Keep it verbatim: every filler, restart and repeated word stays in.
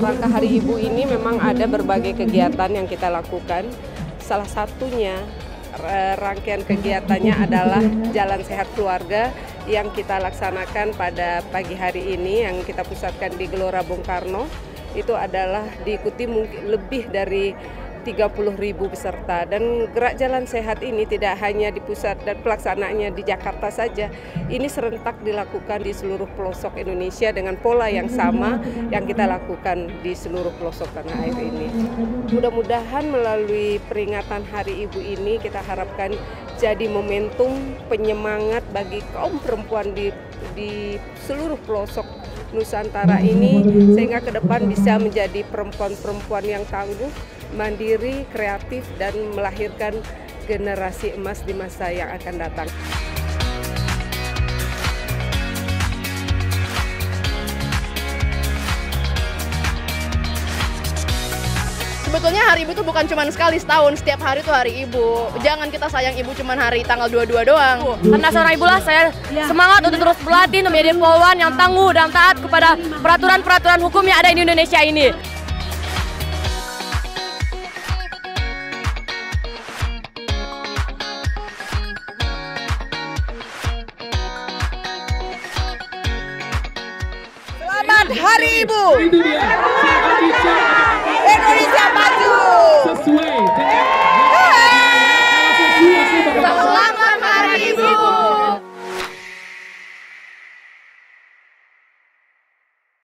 rangka Hari Ibu ini memang ada berbagai kegiatan yang kita lakukan. Salah satunya rangkaian kegiatannya adalah Jalan Sehat Keluarga yang kita laksanakan pada pagi hari ini yang kita pusatkan di Gelora Bung Karno. Itu adalah diikuti mungkin lebih dari tiga puluh ribu peserta, dan gerak jalan sehat ini tidak hanya di pusat dan pelaksanaannya di Jakarta saja, ini serentak dilakukan di seluruh pelosok Indonesia dengan pola yang sama yang kita lakukan di seluruh pelosok tanah air ini. Mudah-mudahan melalui peringatan Hari Ibu ini kita harapkan jadi momentum penyemangat bagi kaum perempuan di, di seluruh pelosok Nusantara ini, sehingga ke depan bisa menjadi perempuan-perempuan yang tangguh, mandiri, kreatif, dan melahirkan generasi emas di masa yang akan datang. Sebetulnya Hari Ibu itu bukan cuma sekali setahun, setiap hari itu Hari Ibu. Jangan kita sayang ibu cuma hari tanggal dua puluh dua doang. Karena seorang ibu lah saya semangat untuk terus berlatih untuk menjadi polwan yang tangguh dan taat kepada peraturan-peraturan hukum yang ada di Indonesia ini. Selamat Hari Ibu! Indonesia maju!